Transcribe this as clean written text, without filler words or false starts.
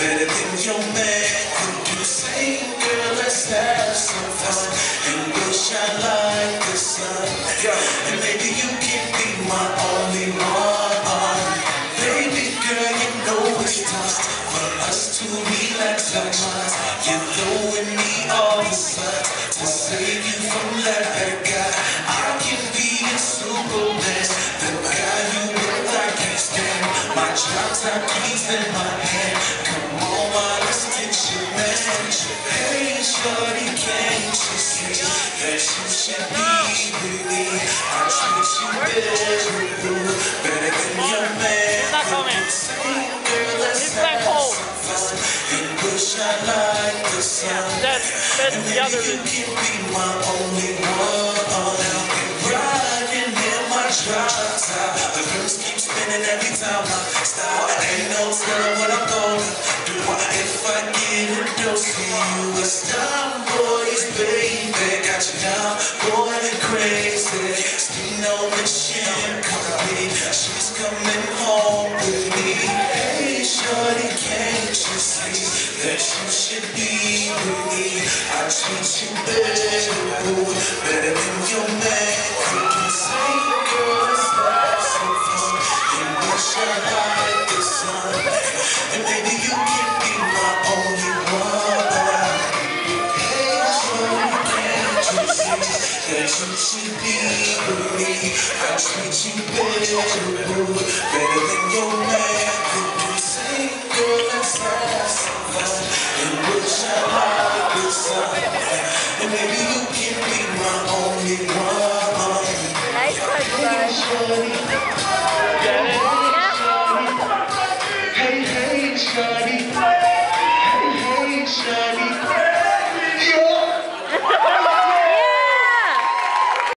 better than your man. Could you say, girl, let's have some fun and we'll shine like the sun? And maybe you can be my only one. Baby girl, you know it's time for us to relax our minds. You're throwing me all the signs to save you from that bad guy. I can be a Superman, the guy you look like can't stand. My drop top keys in my hand. Come on, my let's get you, man. Hey, shorty, can't you see that you should be with me? I treat you better than your man. Girl, let's have some fun and we'll shine like the sun. And maybe you can be my only one. Riding in my drop top, the rims keep spinning every time I stop. Ain't no telling what I'm gonna do if I get a dose of you. It's time, boys, baby, got you down, boy, crazy. Still on the chin, company, she's coming home with me. Hey, shorty, can't you see that you should be with me? I treat you better than your man. Could you say, girl, let's have some fun and we'll shine like the sun? And maybe you can be my only one. Hey, shorty, can't you see that you should be with me? I treat you better than your man.